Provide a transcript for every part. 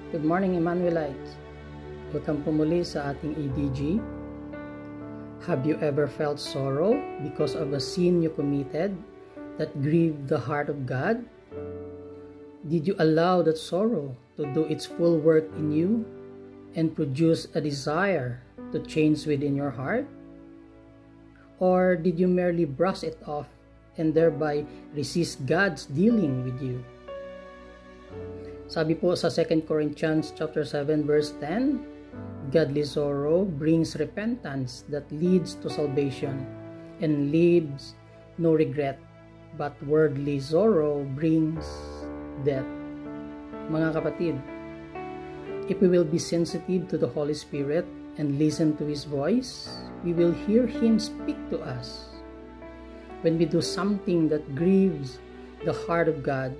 Good morning, Emmanuelites. Welcome po muli sa ating EDG. Have you ever felt sorrow because of a sin you committed that grieved the heart of God? Did you allow that sorrow to do its full work in you and produce a desire to change within your heart? Or did you merely brush it off and thereby resist God's dealing with you? Sabi po sa 2 Corinthians chapter 7 verse 10, godly sorrow brings repentance that leads to salvation and leaves no regret, but worldly sorrow brings death. Mga kapatid, if we will be sensitive to the Holy Spirit and listen to His voice, we will hear Him speak to us. When we do something that grieves the heart of God,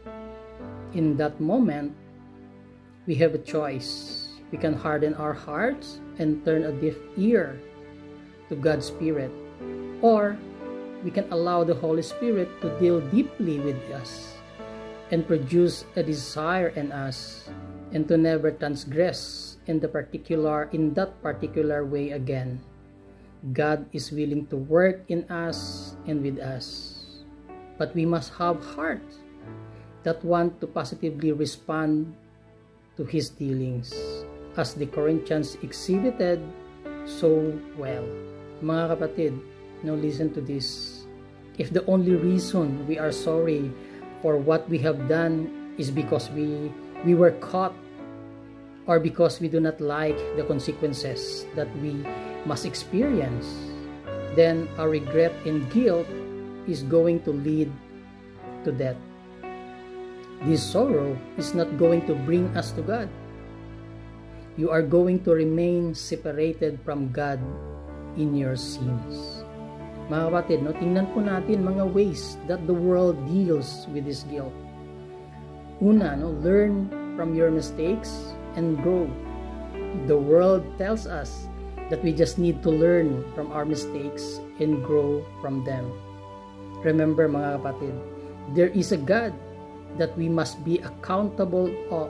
in that moment, we have a choice. We can harden our hearts and turn a deaf ear to God's Spirit, or we can allow the Holy Spirit to deal deeply with us and produce a desire in us and to never transgress in that particular way again. God is willing to work in us and with us, but we must have hearts that want to positively respond to His dealings, as the Corinthians exhibited so well. Mga kapatid, now listen to this. If the only reason we are sorry for what we have done is because we were caught, or because we do not like the consequences that we must experience, then our regret and guilt is going to lead to death. This sorrow is not going to bring us to God. You are going to remain separated from God in your sins. Mga kapatid, tingnan po natin mga ways that the world deals with this guilt. Una, learn from your mistakes and grow. The world tells us that we just need to learn from our mistakes and grow from them. Remember mga kapatid, there is a God that we must be accountable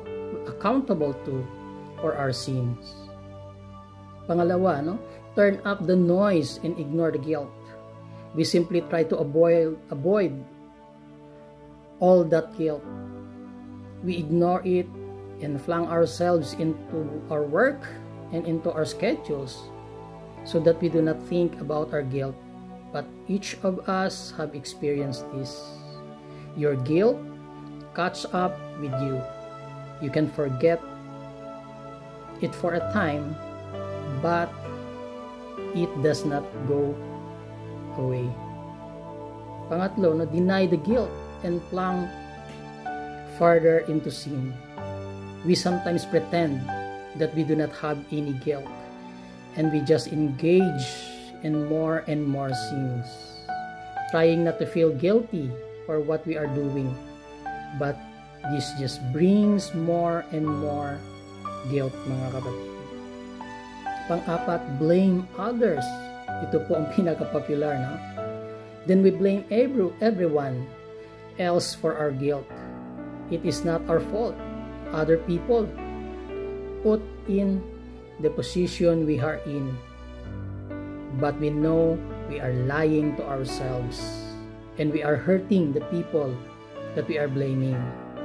to for our sins. Pangalawa, turn up the noise and ignore the guilt. We simply try to avoid all that guilt. We ignore it and flung ourselves into our work and into our schedules so that we do not think about our guilt. But each of us have experienced this. Your guilt catch up with you. You can forget it for a time, but it does not go away. Pangatlo, deny the guilt and plunge further into sin. We sometimes pretend that we do not have any guilt, and we just engage in more and more sins, trying not to feel guilty for what we are doing. But this just brings more and more guilt, mga kapatid. Pang-apat, blame others. Ito po ang pinaka-popular, Then we blame everyone else for our guilt. It is not our fault. Other people put in the position we are in. But we know we are lying to ourselves, and we are hurting the people that we are blaming.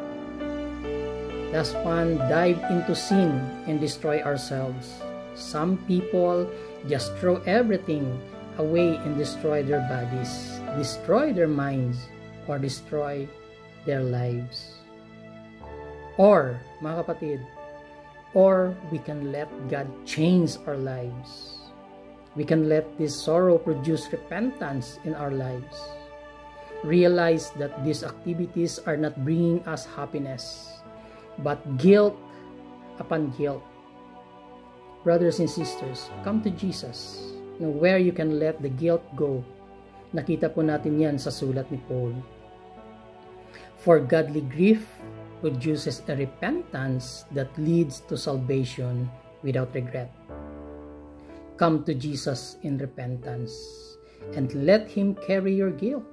Last one, dive into sin and destroy ourselves. Some people just throw everything away and destroy their bodies, destroy their minds, or destroy their lives. Or, mga kapatid, or we can let God change our lives. We can let this sorrow produce repentance in our lives. Realize that these activities are not bringing us happiness, but guilt upon guilt. Brothers and sisters, come to Jesus, where you can let the guilt go. Nakita po natin yan sa sulat ni Paul. For godly grief produces a repentance that leads to salvation without regret. Come to Jesus in repentance and let Him carry your guilt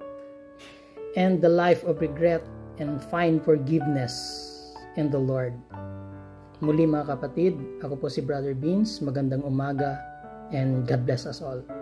and the life of regret and find forgiveness in the Lord. Muli mga kapatid, ako po si Brother Vince. Magandang umaga and God bless us all.